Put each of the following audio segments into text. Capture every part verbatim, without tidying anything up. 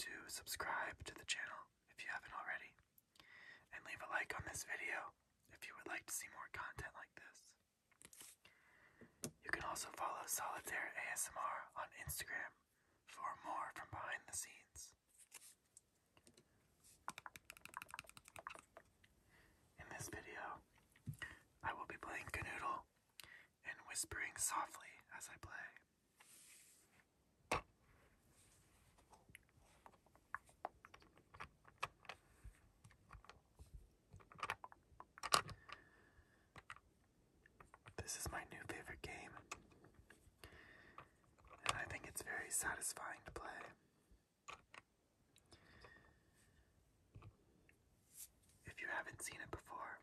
to subscribe to the channel if you haven't already, and leave a like on this video if you would like to see more content like this. You can also follow Solitaire A S M R on Instagram for more from behind the scenes. In this video, I will be playing Kanoodle and whispering softly as I play. This is my new favorite game, and I think it's very satisfying to play. If you haven't seen it before,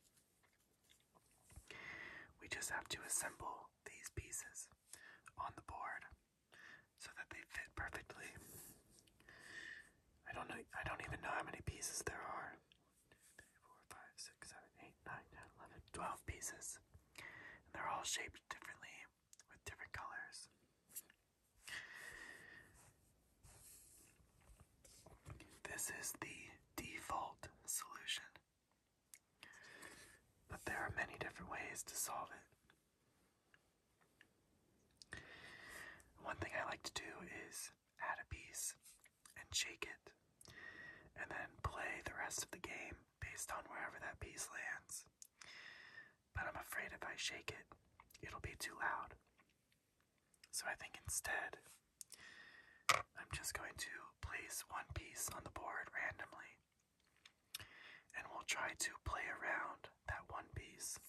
we just have to assemble these pieces on the board so that they fit perfectly. I don't know, I don't even know how many pieces there are. three, four, five, six, seven, eight, nine, ten, eleven, twelve pieces. And they're all shaped differently with different colors. This is the default solution, but there are many different ways to solve it. One thing I like to do is add a piece and shake it, and then play the rest of the game based on wherever that piece lands. But I'm afraid if I shake it, it'll be too loud. So I think instead, I'm just going to place one piece on the board randomly, and we'll try to play around that one piece.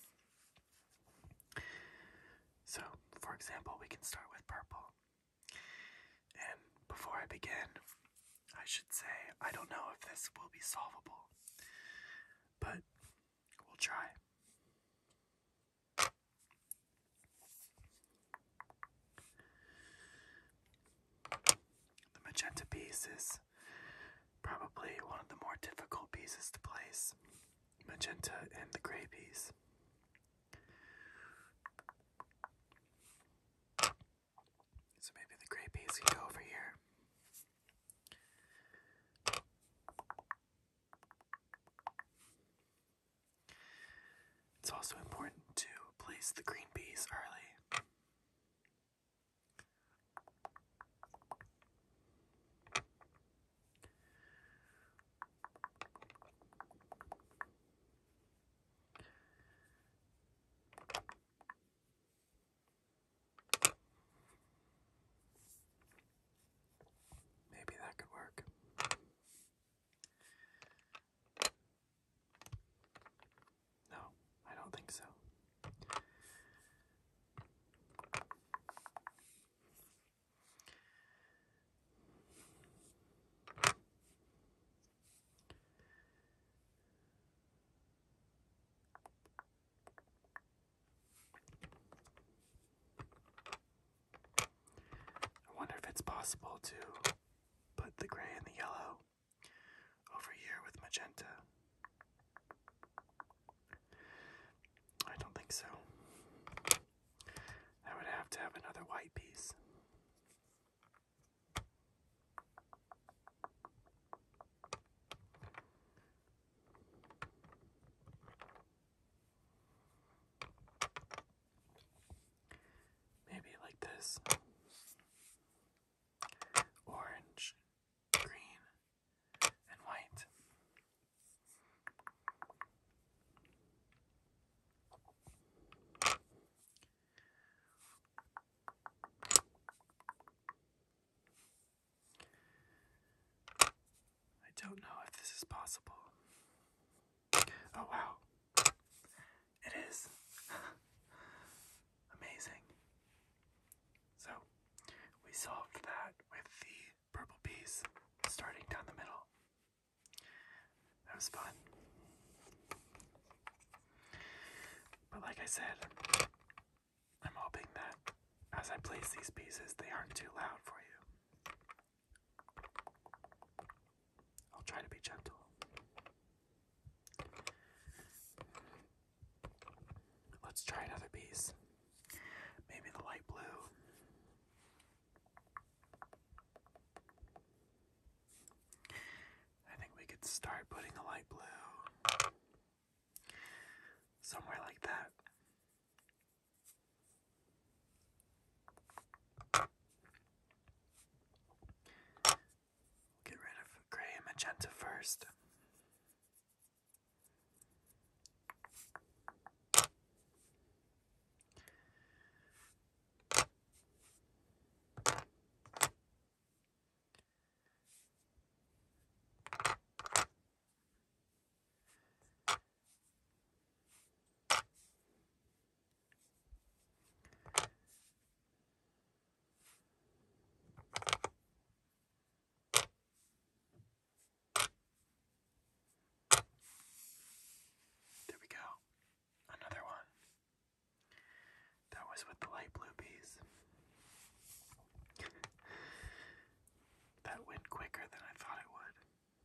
So, for example, we can start with purple. And before I begin, I should say I don't know if this will be solvable, but we'll try. The magenta piece is probably one of the more difficult pieces to place. Magenta and the gray piece. So maybe the gray piece can go over here. It's also important to place the green piece early. Maybe that could work. No, I don't think so. I wonder if it's possible to put the gray and the yellow over here with magenta. I don't think so. I would have to have another white piece. Maybe like this. Orange, green, and white. I don't know if this is possible. Oh wow. It is. Amazing. So, we solved that with the purple piece starting down the middle. That was fun. But like I said, I'm hoping that as I place these pieces, they aren't too loud for you. I'll try to be gentle. Let's try another piece. Maybe the light blue. somewhere like that. Get rid of gray and magenta first. There we go. Another one. That was with the light blue piece. That went quicker than I thought it would.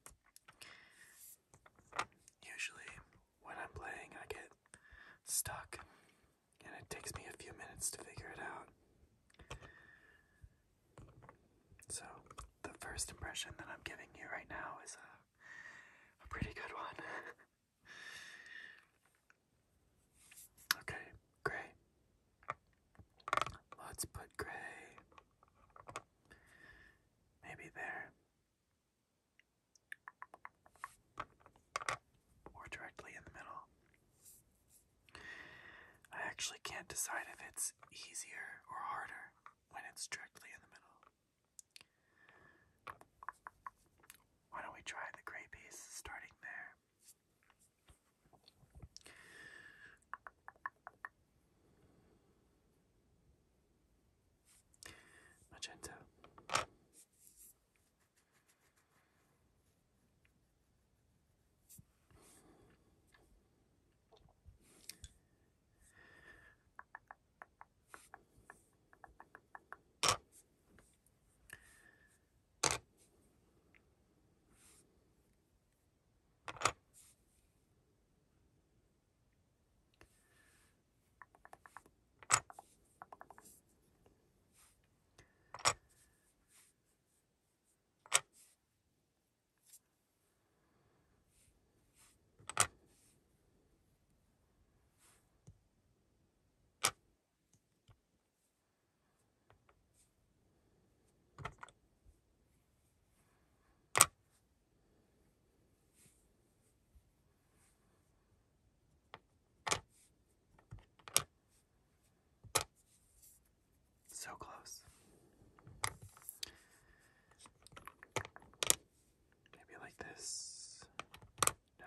Usually, when I'm playing, I get stuck, and it takes me a few minutes to figure it out. So, the first impression that I'm giving you right now is a, a pretty good one. Okay, gray. Let's put gray maybe there. Or directly in the middle. I actually can't decide if it's easier or harder when it's directly in the middle. Why don't we try the gray piece starting there? Magenta. So close. Maybe like this. No.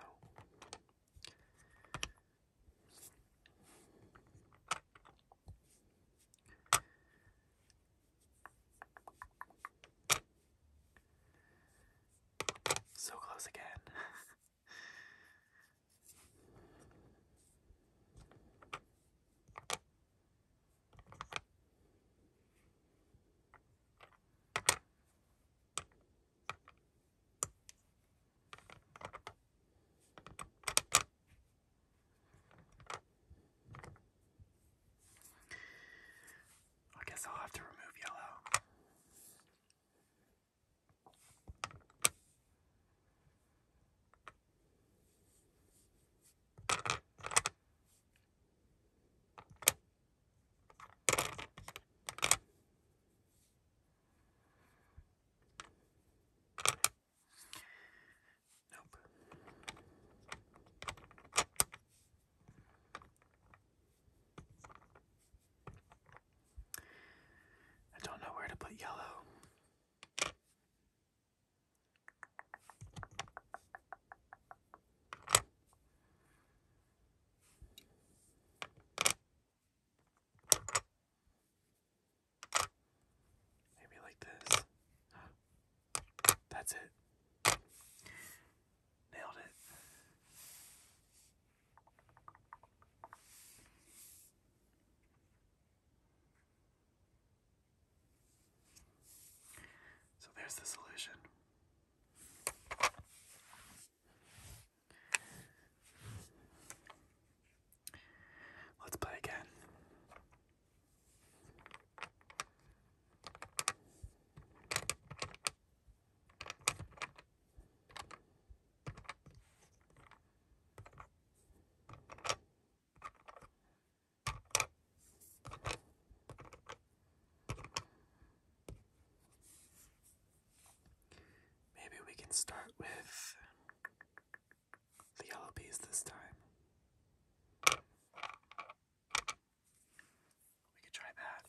So close again. I guess I'll have to remove yellow. Nope. I don't know where to put yellow. Maybe like this. That's it. Nailed it. So there's the solution. Let's play again. start with the yellow piece this time. We could try that.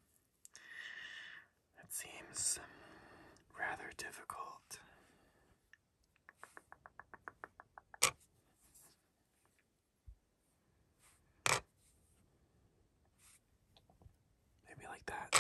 It seems rather difficult. Maybe like that.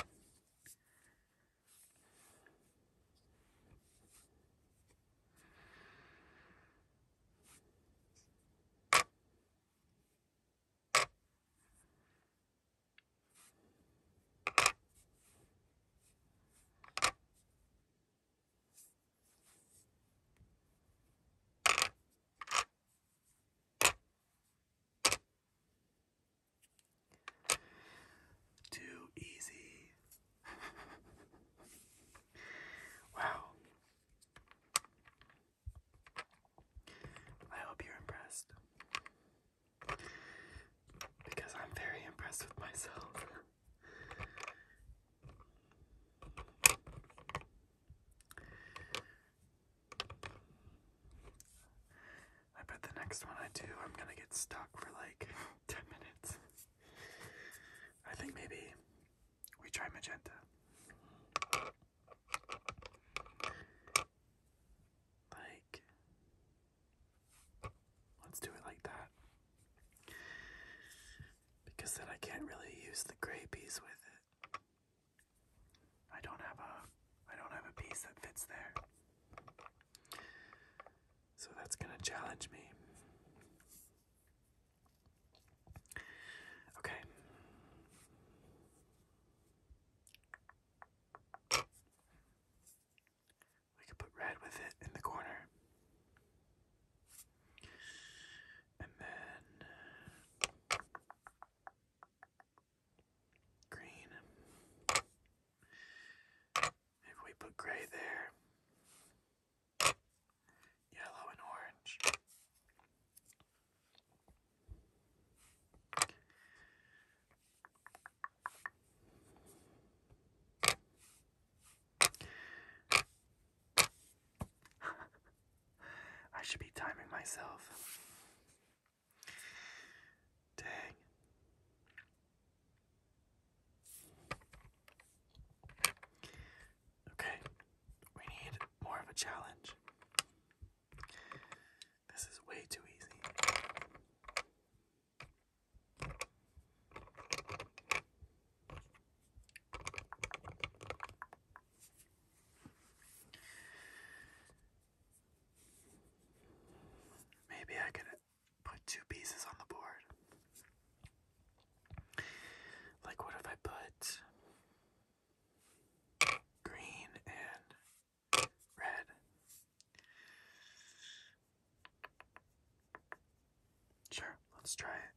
Too easy. Wow. I hope you're impressed. Because I'm very impressed with myself. I bet the next one I do, I'm gonna get stuck for like ten minutes. I think maybe we try magenta. Like, let's do it like that. Because then I can't really use the gray piece with it. I don't have a, I don't have a piece that fits there. So that's gonna challenge me. Okay. We could put red with it in the corner. And then green. If we put gray there. Yellow and orange. I should be timing myself. Dang. Okay, we need more of a challenge. This is way too easy. Maybe I could put two pieces on the board. Like, what if I put green and red? Sure, let's try it.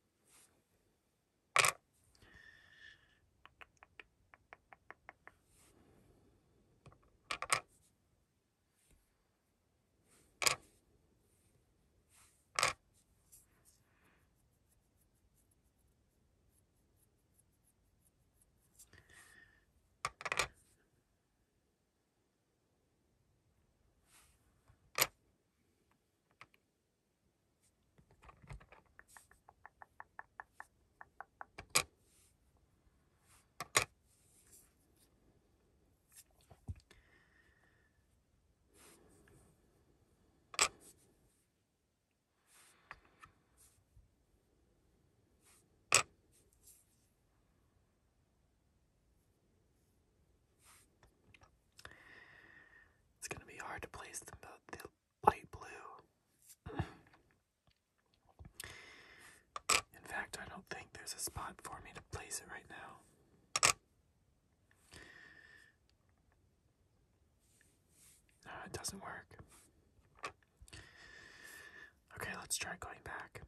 It's gonna be hard to place the, the light blue. In fact, I don't think there's a spot for me to place it right now. No, it doesn't work. Okay, let's try going back.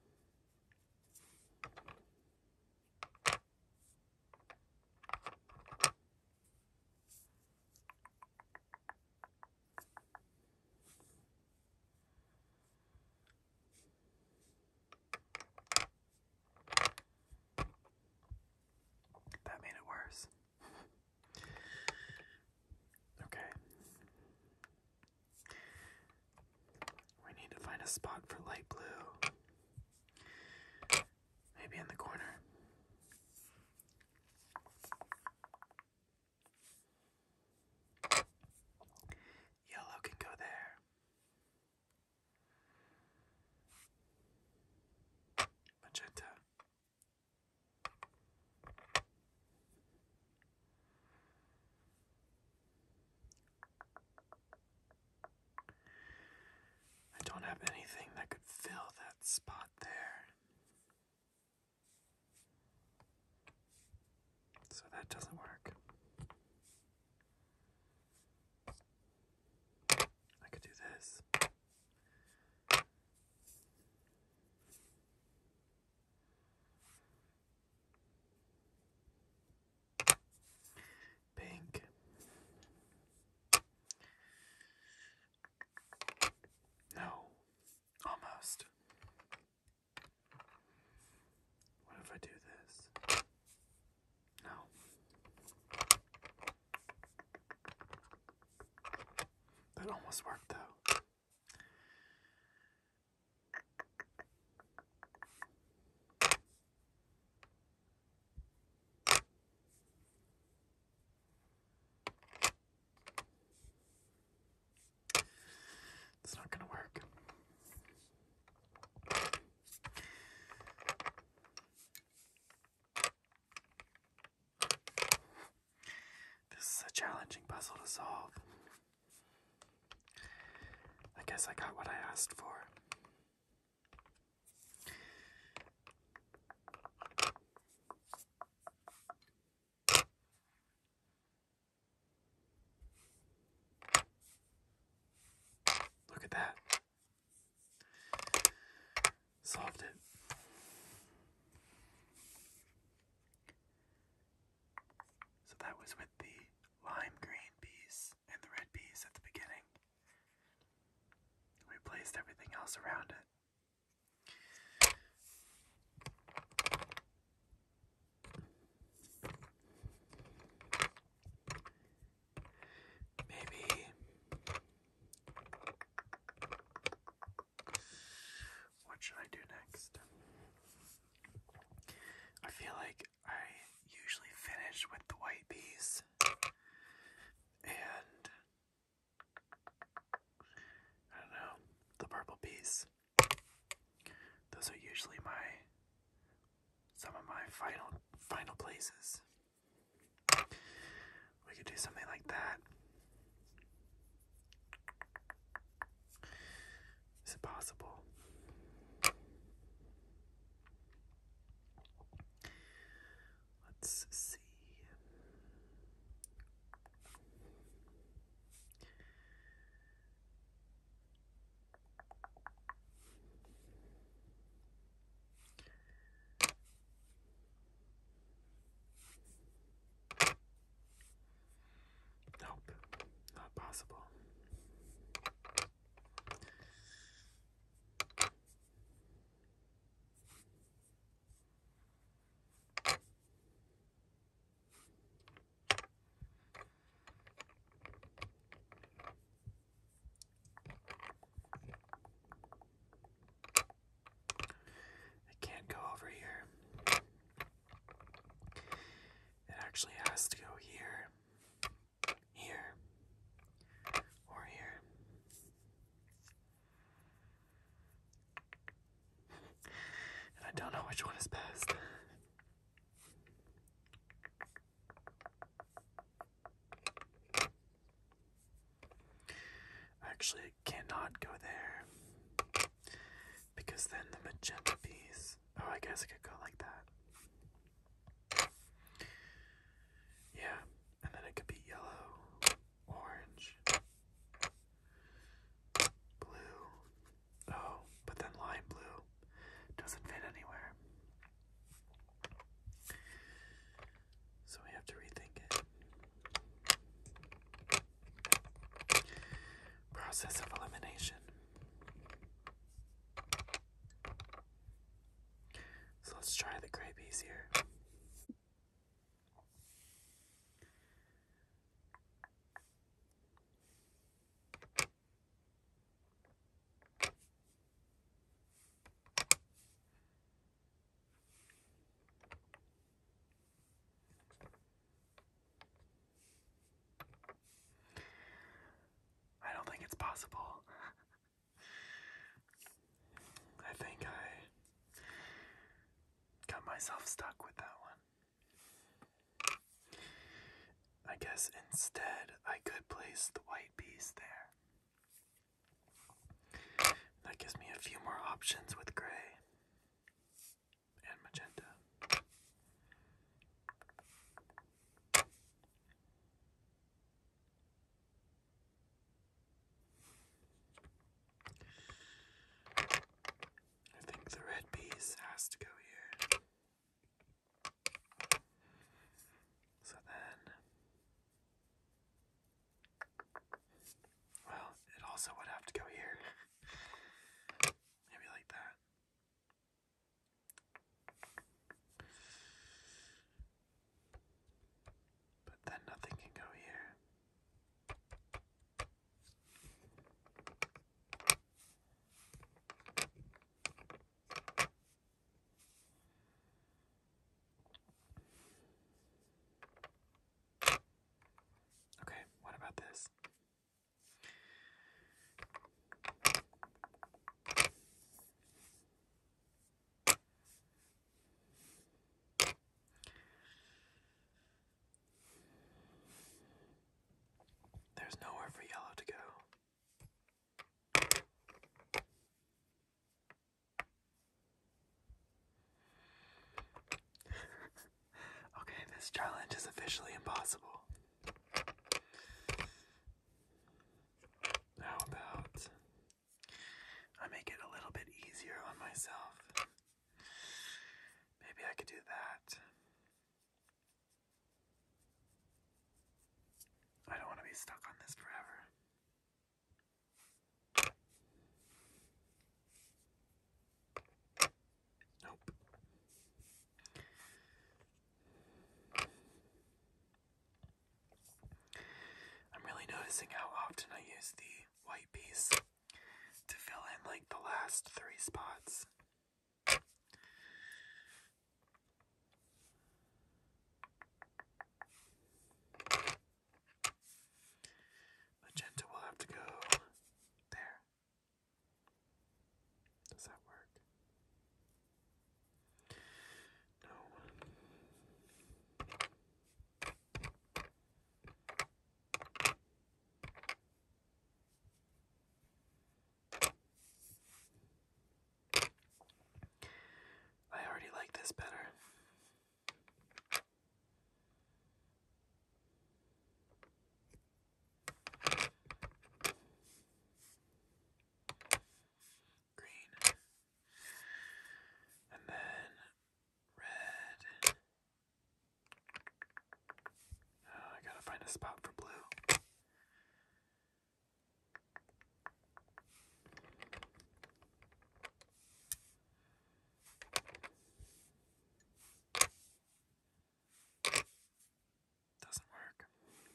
That made it worse. Okay. spot for light blue. Maybe in the corner. Yellow can go there. Magenta. I don't have anything that could fill that spot there. So that doesn't work. I could do this. Pink. No. Almost. What if I do this? No. That almost worked though. It's not gonna work. This is a challenging puzzle to solve. I guess I got what I asked for. Look at that. Solved it. So that was with the lime green piece and the red piece at the beginning. We placed everything else around it. Maybe what should I do next? I feel like I usually finish with the white piece and I don't know, the purple piece. Those are usually my some of my final final places. We could do something like that. Is it possible? Let's see. Nope, not possible. It can't go over here. It actually has to go here, here, or here. And I don't know which one is best. Actually, it cannot go there because then the magenta piece. Oh, I guess it could go like that. Yeah, and then it could be yellow, orange, blue. Oh, but then lime blue doesn't fit anywhere. So we have to rethink it. Process of elimination. So let's try the gray piece here. myself stuck with that one. I guess instead I could place the white piece there. That gives me a few more options with gray and magenta. I think the red piece has to go here. So then, well, it also would have to go here. Maybe like that. But then nothing can go here. Okay, what about this? There's nowhere for yellow to go. Okay, this challenge is officially impossible. How about I make it a little bit easier on myself? Maybe I could do that. I don't want to be stuck on this forever. Nope. I'm really noticing how often I use the white piece to fill in like the last three spots. Magenta will have to go there. Does that work? No. I already like this better. Green. And then red. Oh, I gotta find a spot for blue. Doesn't work.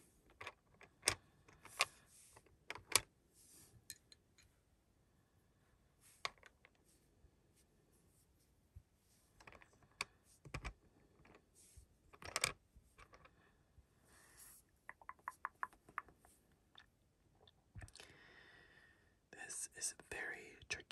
This is very tricky.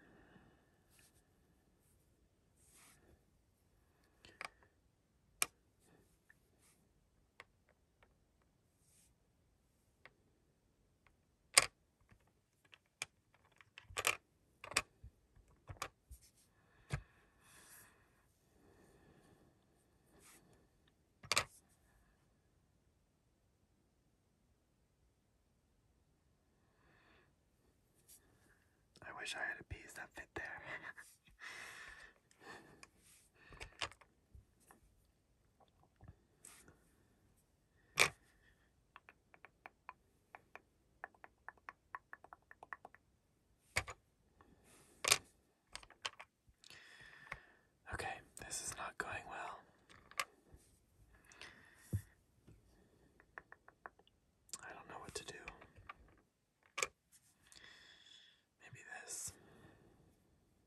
I wish I had a piece that fit there. Okay, this is not going well. I don't know what to do. Maybe this.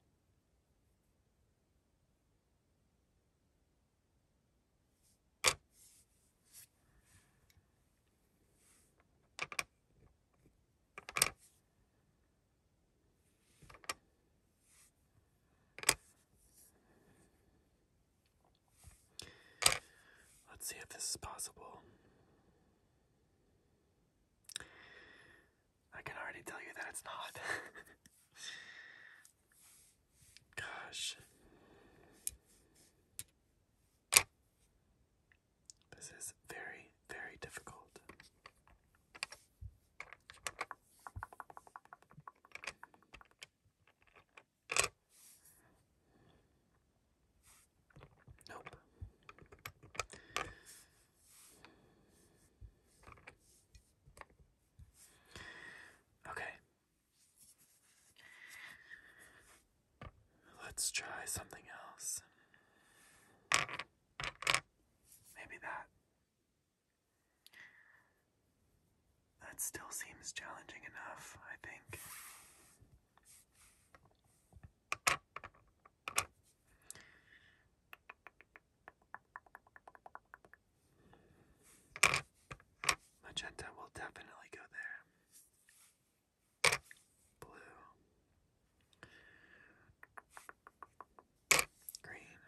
Let's see if this is possible. I can already tell you that it's not. Gosh. This is very, very difficult. Nope. Okay. Let's try something else. Maybe that. That still seems challenging enough, I think. Magenta will definitely go there. Blue. Green.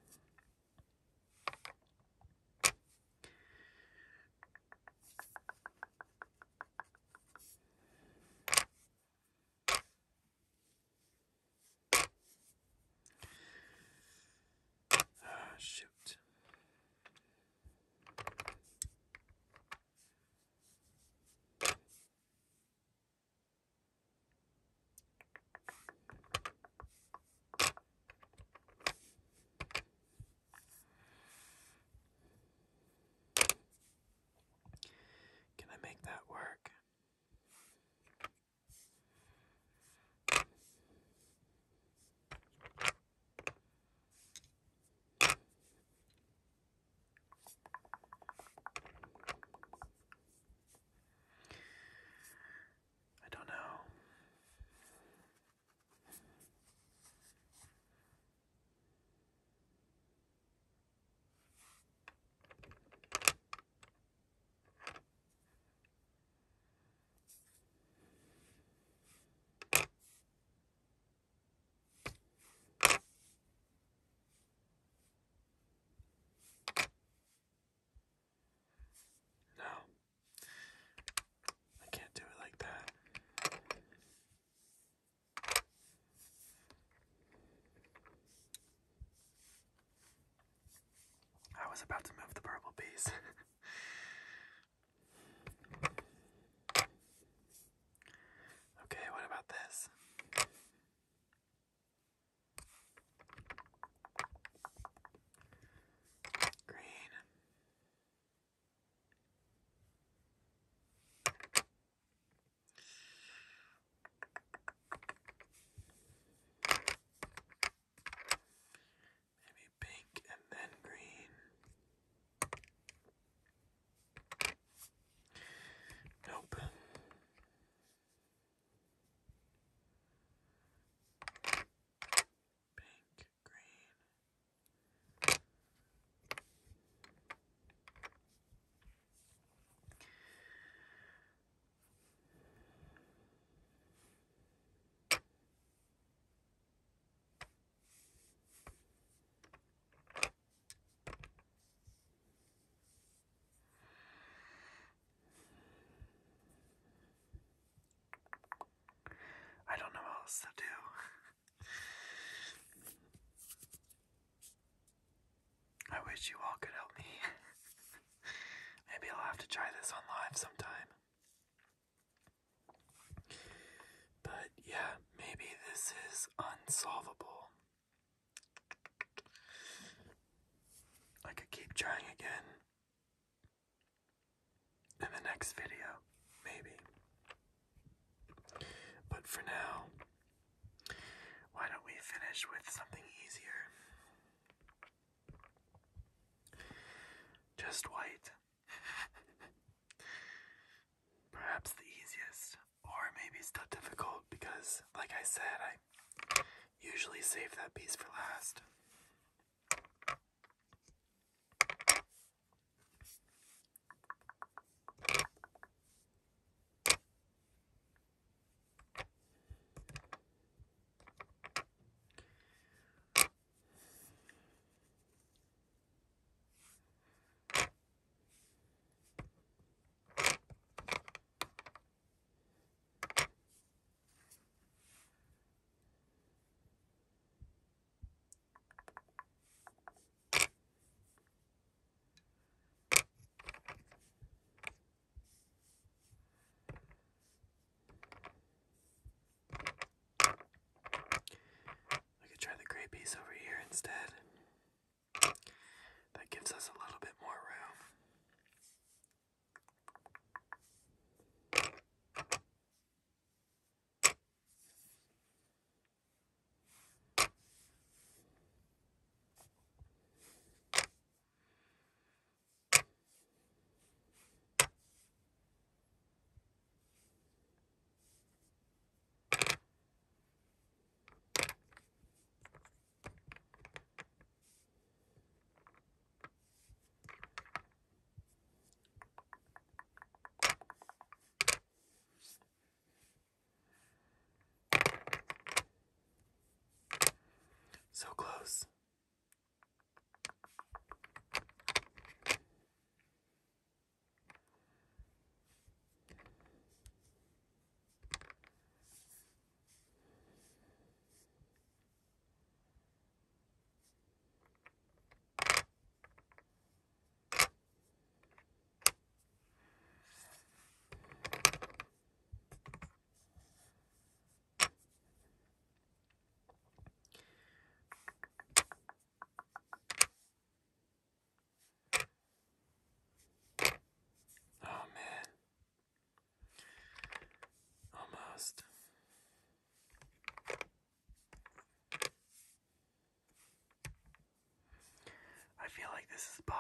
Ah, shoot. Can I make that work? I don't know. No. I can't do it like that. I was about to move the purple piece. Okay, what about this? Green. Maybe pink and then green. Nope. Pink, green. I don't know what else to do. I wish you all could help me. Maybe I'll have to try this on live sometime. But yeah, maybe this is unsolvable. I could keep trying again in the next video, maybe. But for now, why don't we finish with something easier? Just white. Perhaps the easiest, or maybe still difficult because, like I said, I usually save that piece for last.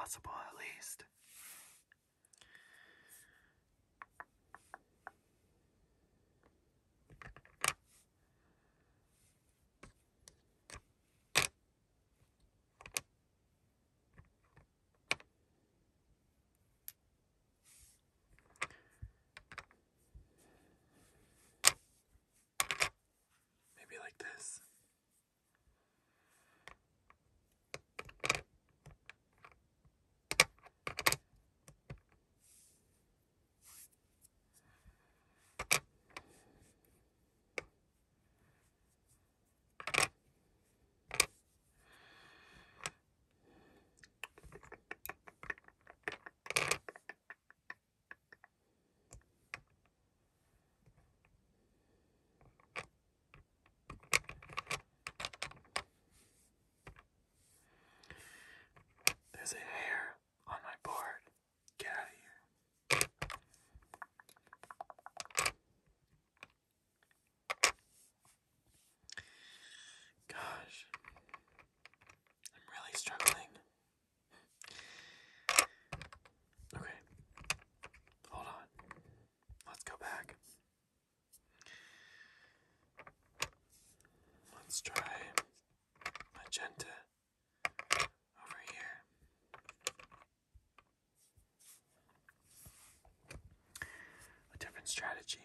possible, at least. Maybe like this. There's a hair on my board. Get out of here. Gosh. I'm really struggling. Okay. Hold on. Let's go back. Let's try magenta over here. A different strategy.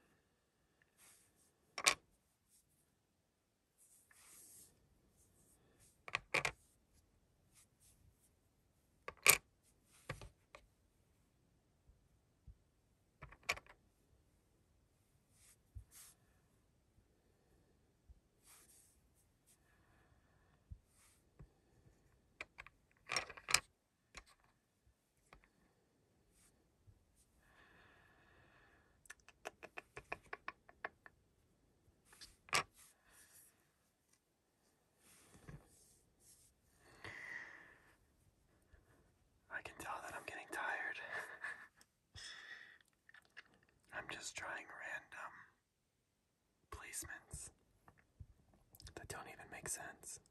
I can tell that I'm getting tired. I'm just trying random placements that don't even make sense.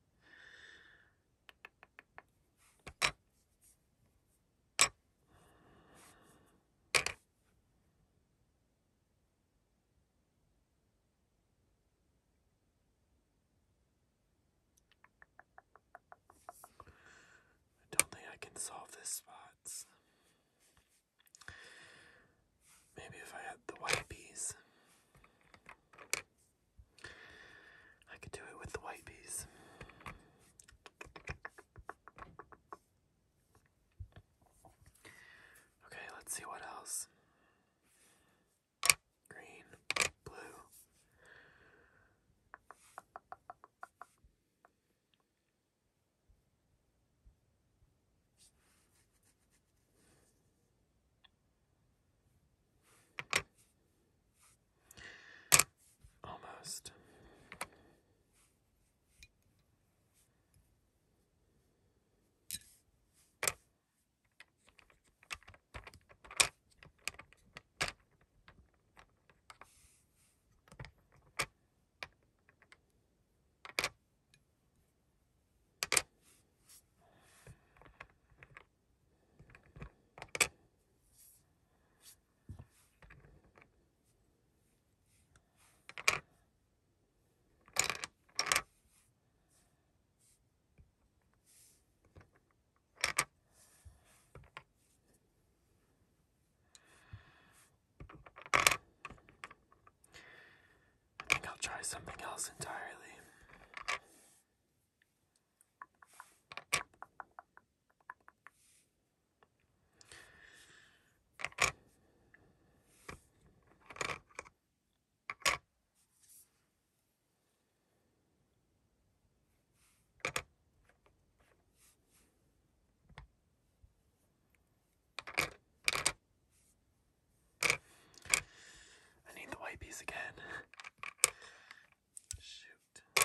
I don't think I can solve this spots. Maybe if I had the white piece, I could do it with the white piece. Okay, let's see what else. Green, blue. Almost. I think I'll try something else entirely. I need the white piece again. Shoot.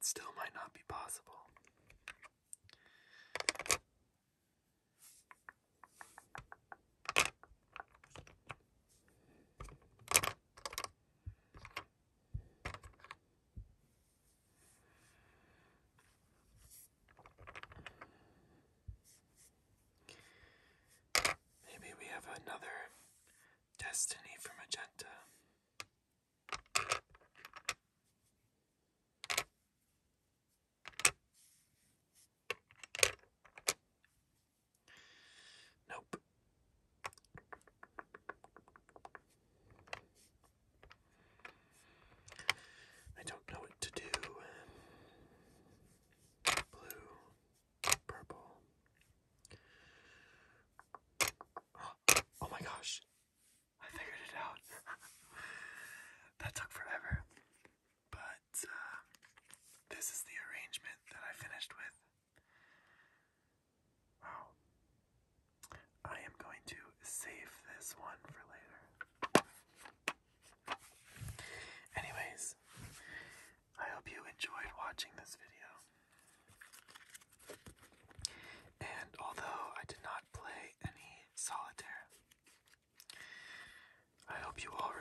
still might not be possible. Maybe we have another destiny for magenta. Nope. I don't know what to do. Blue, purple. Oh my gosh. I figured it out. That took forever. But uh, this is the arrangement that I finished with. Wow. I am going to save this one for later. Anyways, I hope you enjoyed watching this video. And although I did not play any solitaire, I hope you all